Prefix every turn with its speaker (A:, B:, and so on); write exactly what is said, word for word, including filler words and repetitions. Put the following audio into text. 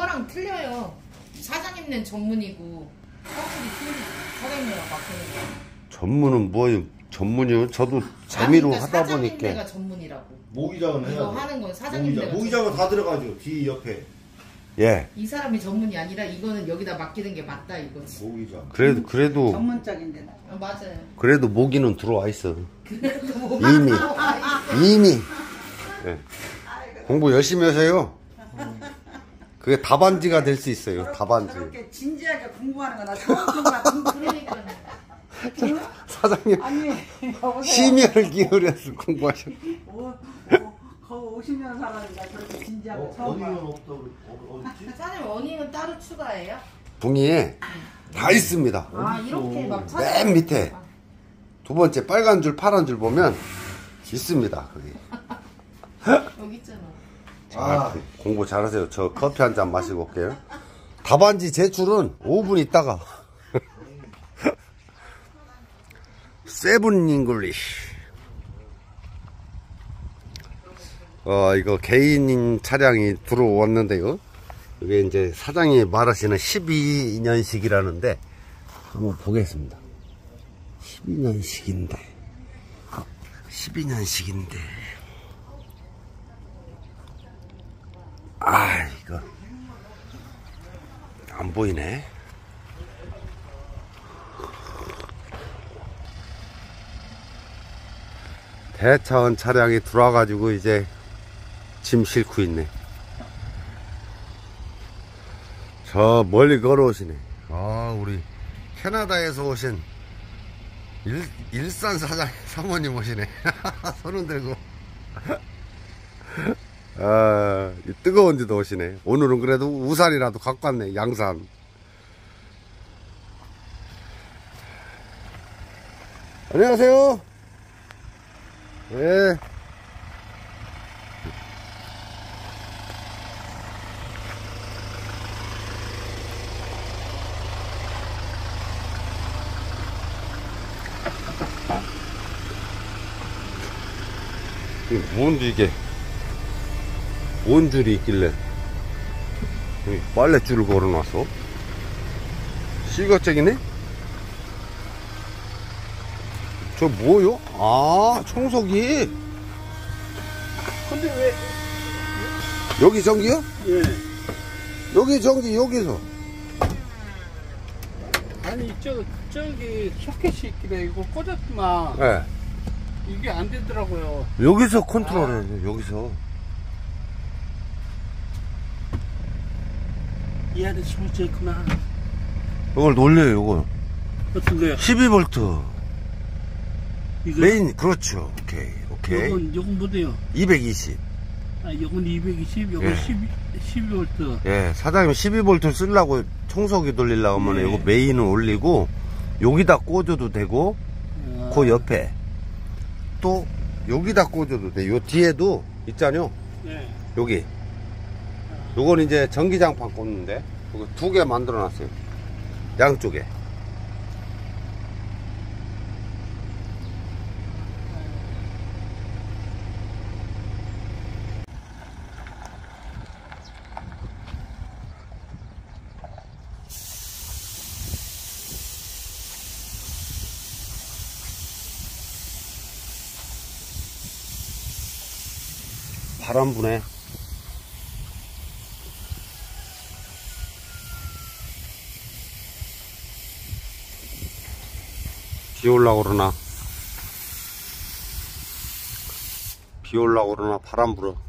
A: 이거랑 틀려요. 사장님네 전문이고 확실히 틀리지. 사장님이랑 맡기는 거.
B: 전문은 뭐예요? 전문이요? 저도 재미로
A: 그러니까
B: 하다 보니까.
A: 사장님네가 전문이라고.
C: 모기장은 해야
A: 이거
C: 돼.
A: 하는 건 사장님네가.
C: 모기장은 다 들어가죠. 뒤 옆에.
B: 예.
A: 이 사람이 전문이 아니라 이거는 여기다 맡기는 게 맞다 이거지.
C: 모기장.
B: 그래도 그래도
D: 전문적인데 나.
A: 어, 맞아요.
B: 그래도 모기는 들어와 있어.
A: 그래도 뭐
B: 이미 이미. 예. 공부 열심히 하세요. 그게 답안지가 될 수 있어요. 답안지.
D: 저렇게 진지하게 공부하는 거 나 처음 본것 같은데.
A: 그러니까.
B: 사장님
D: 아니 여보세요.
B: 심혈을 기울여서 공부하셨.
D: 오, 오, 거의 오십 년 살았는데 저렇게 진지하게
C: 어,
D: 처음
C: 어디는
D: 봐.
C: 없다. 어디 있지?
A: 사장님 어닝은 따로 추가해요?
B: 붕이에 다 있습니다.
A: 아 이렇게 막 찾아.
B: 맨 밑에 두 번째 빨간 줄 파란 줄 보면 있습니다. 거기.
A: 여기 있잖아.
B: 아, 공부 잘하세요. 저 커피 한 잔 마시고 올게요. 답안지 제출은 오 분 있다가. 세븐 잉글리시. 어, 이거 개인 차량이 들어왔는데요. 이게 이제 사장이 말하시는 십이 년식이라는데, 한번 보겠습니다. 십이 년식인데, 십이 년식인데, 아, 이거, 안 보이네. 대차원 차량이 들어와가지고 이제 짐 싣고 있네. 저 멀리 걸어오시네. 아, 우리 캐나다에서 오신 일, 일산 사장 사모님 오시네. 손은 들고. 아, 뜨거운 데도 오시네. 오늘은 그래도 우산이라도 갖고 왔네. 양산. 안녕하세요. 네. 이게 뭔지 이게 뭔 줄이 있길래 여기 빨랫줄을 걸어놨어. 시가잭이네? 저 뭐요? 아, 청소기.
D: 근데 왜?
B: 여기 전기요?
D: 예.
B: 여기 전기 여기서.
D: 아니 저 저기 소켓이 있길래 이거 꽂았지만
B: 네.
D: 이게 안 되더라고요.
B: 여기서 컨트롤해요. 여기서.
D: 이 안에 소재 있구나.
B: 이걸 놀려요. 이거
D: 어떤 거요?
B: 십이 볼트
D: 이거?
B: 메인. 그렇죠. 오케이 오케이.
D: 요건 요건 뭐대요?
B: 이백이십.
D: 아 요건 이백이십, 요건
B: 예.
D: 십이, 십이 볼트.
B: 예, 사장님 십이 볼트 쓰려고 청소기 돌리려고 하면
D: 예.
B: 이거 메인을 올리고 여기다 꽂아도 되고
D: 아.
B: 그 옆에 또 여기다 꽂아도 돼. 요 뒤에도 있잖아요.
D: 네.
B: 여기. 요건 이제 전기장판 꽂는데 이거 두 개 만들어 놨어요. 양쪽에. 바람 부네. 비 올라고 그러나 비 올라고 그러나 바람 불어.